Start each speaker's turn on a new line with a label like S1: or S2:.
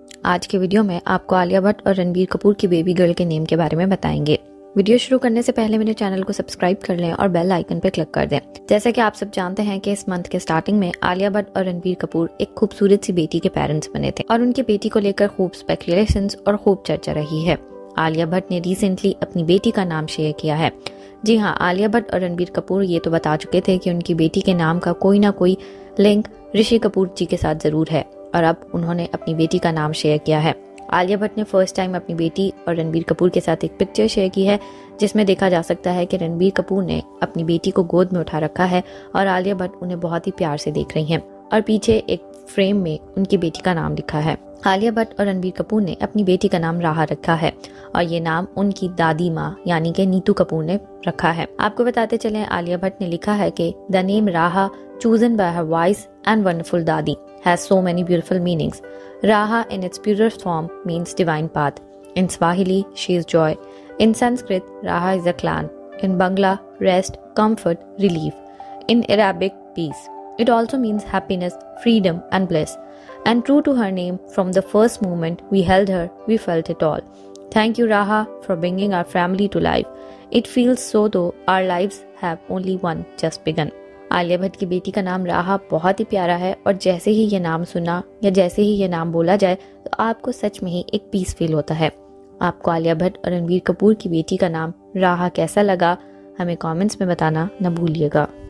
S1: आज के वीडियो में आपको आलिया भट्ट और रणबीर कपूर की बेबी गर्ल के नेम के बारे में बताएंगे। वीडियो शुरू करने से पहले मेरे चैनल को सब्सक्राइब कर लें और बेल आइकन पर क्लिक कर दें। जैसा कि आप सब जानते हैं कि इस मंथ के स्टार्टिंग में आलिया भट्ट और रणबीर कपूर एक खूबसूरत सी बेटी के पेरेंट्स बने थे और उनकी बेटी को लेकर खूब स्पेकुलेशन और खूब चर्चा रही है। आलिया भट्ट ने रिसेंटली अपनी बेटी का नाम शेयर किया है। जी हाँ, आलिया भट्ट और रणबीर कपूर ये तो बता चुके थे कि उनकी बेटी के नाम का कोई ना कोई लिंक ऋषि कपूर जी के साथ जरूर है और अब उन्होंने अपनी बेटी का नाम शेयर किया है। आलिया भट्ट ने फर्स्ट टाइम अपनी बेटी और रणबीर कपूर के साथ एक पिक्चर शेयर की है जिसमें देखा जा सकता है कि रणबीर कपूर ने अपनी बेटी को गोद में उठा रखा है और आलिया भट्ट उन्हें बहुत ही प्यार से देख रही हैं और पीछे एक फ्रेम में उनकी बेटी का नाम लिखा है। आलिया भट्ट और रणबीर कपूर ने अपनी बेटी का नाम राहा रखा है और ये नाम उनकी दादी माँ यानी कि नीतू कपूर ने रखा है। आपको बताते चलें, आलिया भट्ट ने लिखा है कि the name Raha chosen by her wise and wonderful dadi has so many beautiful meanings. Raha in its purest form means divine path. In Swahili, she is joy. In Sanskrit, Raha is a clan. In Bangla, rest, comfort, relief. In Arabic, peace. It also means happiness, freedom and bliss. And true to her name, from the first moment we held her, we felt it all. Thank you, Raha, for bringing our family to life. It feels so though our lives have only one just begun. Alia Bhatt की बेटी का नाम राहा बहुत ही प्यारा है और जैसे ही ये नाम सुना या जैसे ही ये नाम बोला जाए तो आपको सच में ही एक पीस फील होता है। आपको आलिया भट्ट और रणबीर कपूर की बेटी का नाम राहा कैसा लगा, हमें कमेंट्स में बताना न भूलिएगा।